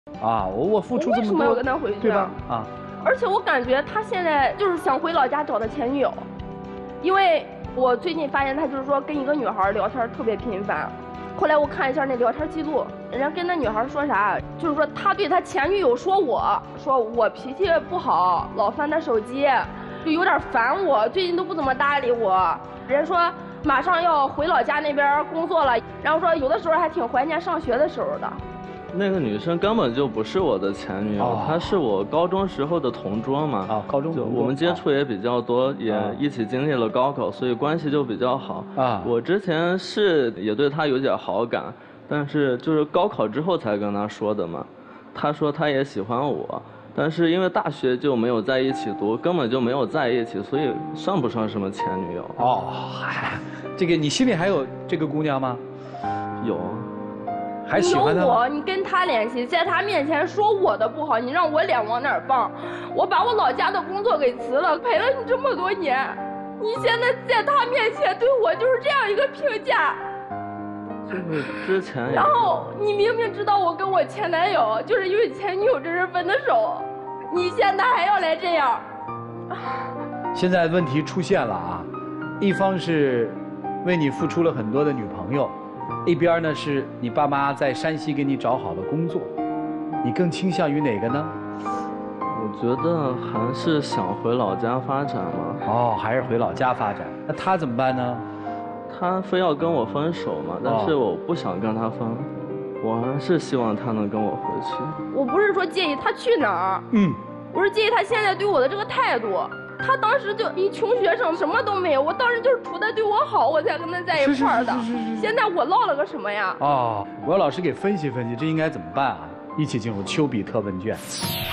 啊，我付出这么多， 为什么要跟他回去对吧？啊， 而且我感觉他现在就是想回老家找他前女友，因为我最近发现他就是说跟一个女孩聊天特别频繁。后来我看一下那聊天记录，人家跟那女孩说啥，就是说他对他前女友说我脾气不好，老翻他手机，就有点烦我，最近都不怎么搭理我。人家说马上要回老家那边工作了，然后说有的时候还挺怀念上学的时候的。 那个女生根本就不是我的前女友，她是我高中时候的同桌嘛。 啊，高中同桌， 我们接触也比较多，也一起经历了高考，所以关系就比较好。啊，我之前是也对她有点好感，但是就是高考之后才跟她说的嘛。她说她也喜欢我，但是因为大学就没有在一起读，根本就没有在一起，所以算不上什么前女友。 哦，嗨，这个你心里还有这个姑娘吗？ 有。 还喜欢他？ 有我，你跟他联系，在他面前说我的不好，你让我脸往哪儿放？我把我老家的工作给辞了，陪了你这么多年，你现在在他面前对我就是这样一个评价。 就是之前。 然后你明明知道我跟我前男友就是因为前女友这事分的手，你现在还要来这样。 现在问题出现了啊，一方是为你付出了很多的女朋友。一边呢是你爸妈在山西给你找好了工作，你更倾向于哪个呢？ 我觉得还是想回老家发展嘛。 哦，还是回老家发展。那他怎么办呢？ 他非要跟我分手嘛，但是我不想跟他分，我还是希望他能跟我回去。 我不是说介意他去哪儿，我是介意他现在对我的这个态度。他当时就一穷学生，什么都没有。我当时就是图他对我好，我才跟他在一块儿的。现在我落了个什么呀？ 哦，我要老师给分析分析，这应该怎么办啊？一起进入丘比特问卷。